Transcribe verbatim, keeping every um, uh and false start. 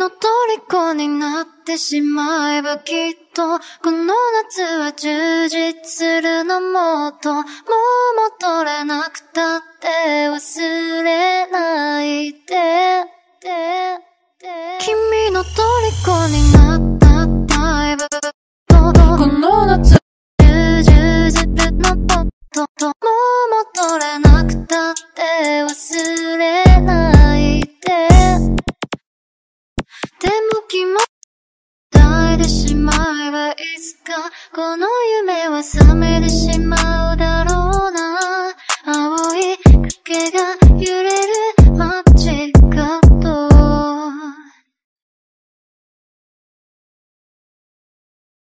の虜になってしまえばきっとこの夏は充実するのもっともう戻れなくたって忘れないで君の虜になったタイプとこの夏充実するのもっともう戻れなくたって忘れないででも気も抱いてしまえばいつかこの夢は覚めてしまう